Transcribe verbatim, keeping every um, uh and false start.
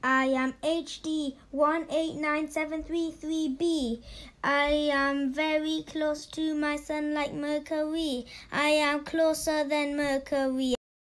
I am H D one eight nine seven three three b. I am very close to my sun like Mercury. I am closer than Mercury.